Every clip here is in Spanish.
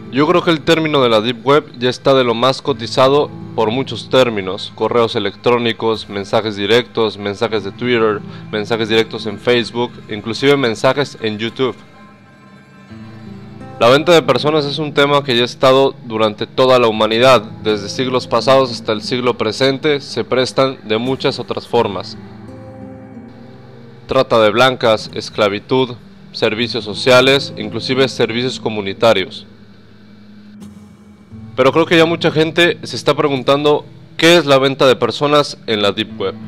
Yo creo que el término de la Deep Web ya está de lo más cotizado por muchos términos: correos electrónicos, mensajes directos, mensajes de Twitter, mensajes directos en Facebook, inclusive mensajes en YouTube. La venta de personas es un tema que ya ha estado durante toda la humanidad, desde siglos pasados hasta el siglo presente. Se prestan de muchas otras formas: trata de blancas, esclavitud, servicios sociales, inclusive servicios comunitarios. Pero creo que ya mucha gente se está preguntando qué es la venta de personas en la Deep Web.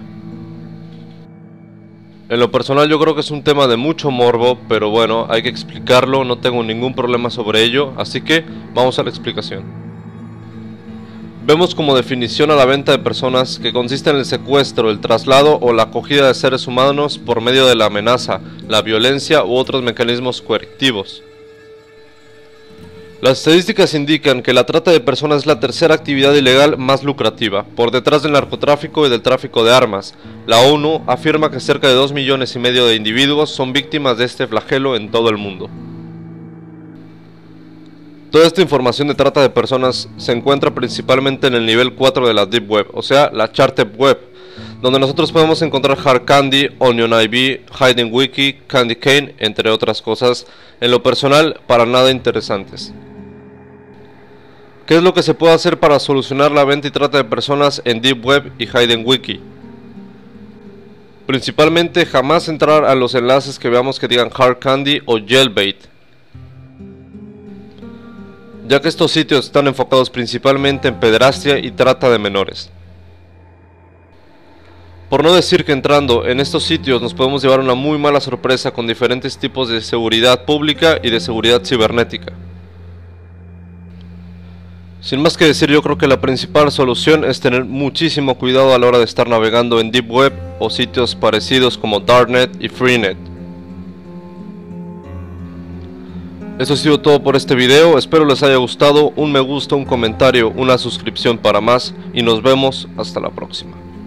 En lo personal yo creo que es un tema de mucho morbo, pero bueno, hay que explicarlo, no tengo ningún problema sobre ello, así que vamos a la explicación. Vemos como definición a la venta de personas, que consiste en el secuestro, el traslado o la acogida de seres humanos por medio de la amenaza, la violencia u otros mecanismos coercitivos. Las estadísticas indican que la trata de personas es la tercera actividad ilegal más lucrativa, por detrás del narcotráfico y del tráfico de armas. La ONU afirma que cerca de 2,5 millones de individuos son víctimas de este flagelo en todo el mundo. Toda esta información de trata de personas se encuentra principalmente en el nivel 4 de la Deep Web, o sea, la Charted Web, donde nosotros podemos encontrar Hard Candy, Onion IB, Hidden Wiki, Candy Cane, entre otras cosas, en lo personal para nada interesantes. ¿Qué es lo que se puede hacer para solucionar la venta y trata de personas en Deep Web y Hidden Wiki? Principalmente jamás entrar a los enlaces que veamos que digan Hard Candy o Jailbait, ya que estos sitios están enfocados principalmente en pederastia y trata de menores. Por no decir que entrando en estos sitios nos podemos llevar una muy mala sorpresa con diferentes tipos de seguridad pública y de seguridad cibernética. Sin más que decir, yo creo que la principal solución es tener muchísimo cuidado a la hora de estar navegando en Deep Web o sitios parecidos como Darknet y Freenet. Eso ha sido todo por este video, espero les haya gustado. Un me gusta, un comentario, una suscripción para más y nos vemos hasta la próxima.